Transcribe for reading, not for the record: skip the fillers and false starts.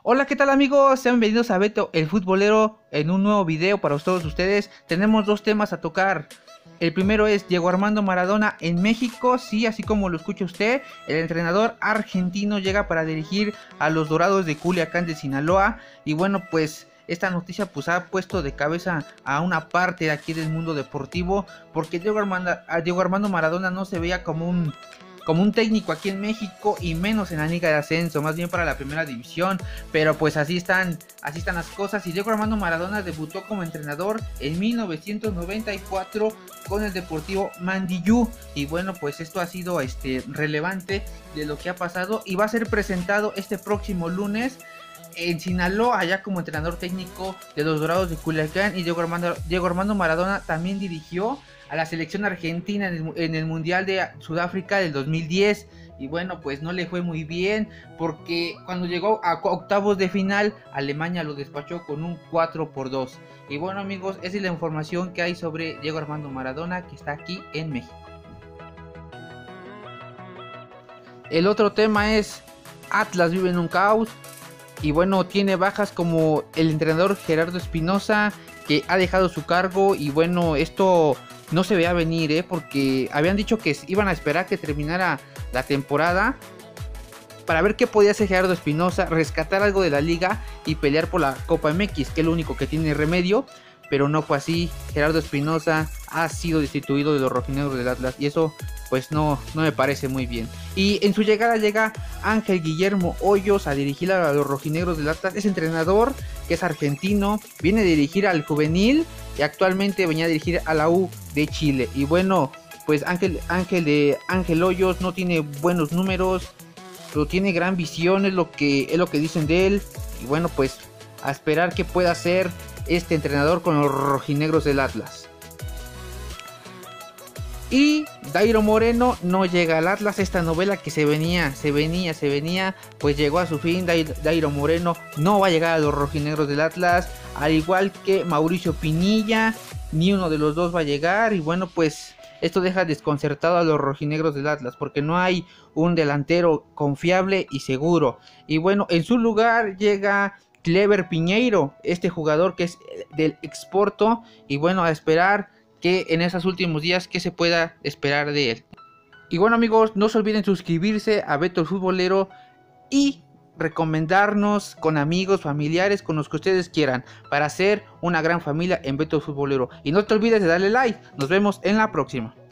Hola, ¿qué tal amigos? Sean bienvenidos a Beto el Futbolero en un nuevo video para todos ustedes. Tenemos dos temas a tocar. El primero es Diego Armando Maradona en México. Sí, así como lo escucha usted, el entrenador argentino llega para dirigir a los Dorados de Culiacán de Sinaloa. Y bueno, pues esta noticia pues ha puesto de cabeza a una parte de aquí del mundo deportivo, porque Diego Armando Maradona no se veía como un técnico aquí en México, y menos en la Liga de Ascenso, más bien para la primera división. Pero pues así están las cosas. Y Diego Armando Maradona debutó como entrenador en 1994 con el Deportivo Mandiyú. Y bueno, pues esto ha sido relevante de lo que ha pasado, y va a ser presentado este próximo lunes en Sinaloa, allá como entrenador técnico de los Dorados de Culiacán. Y Diego Armando Maradona también dirigió a la selección argentina en el Mundial de Sudáfrica del 2010. Y bueno, pues no le fue muy bien, porque cuando llegó a octavos de final, Alemania lo despachó con un 4-2. Y bueno amigos, esa es la información que hay sobre Diego Armando Maradona, que está aquí en México. El otro tema es Atlas vive en un caos. Y bueno, tiene bajas como el entrenador Gerardo Espinosa, que ha dejado su cargo. Y bueno, esto no se veía venir, porque habían dicho que iban a esperar que terminara la temporada para ver qué podía hacer Gerardo Espinosa, rescatar algo de la liga y pelear por la Copa MX, que es lo único que tiene remedio. Pero no fue así. Gerardo Espinosa ha sido destituido de los rojinegros del Atlas, y eso pues no me parece muy bien. Y en su llegada llega Ángel Guillermo Hoyos a dirigir a los rojinegros del Atlas. Es entrenador que es argentino, viene a dirigir al juvenil y actualmente venía a dirigir a la U de Chile. Y bueno, pues Ángel Hoyos no tiene buenos números, pero tiene gran visión, es lo que dicen de él. Y bueno, pues a esperar qué pueda hacer este entrenador con los rojinegros del Atlas. Y Dairo Moreno no llega al Atlas. Esta novela que se venía, pues llegó a su fin. Dairo Moreno no va a llegar a los rojinegros del Atlas, al igual que Mauricio Pinilla. Ni uno de los dos va a llegar. Y bueno, pues esto deja desconcertado a los rojinegros del Atlas, porque no hay un delantero confiable y seguro. Y bueno, en su lugar llega Clever Piñeiro, este jugador que es del Exporto. Y bueno, a esperar que en esos últimos días que se pueda esperar de él. Y bueno amigos, no se olviden suscribirse a Beto el Futbolero y recomendarnos con amigos, familiares, con los que ustedes quieran, para hacer una gran familia en Beto el Futbolero. Y no te olvides de darle like. Nos vemos en la próxima.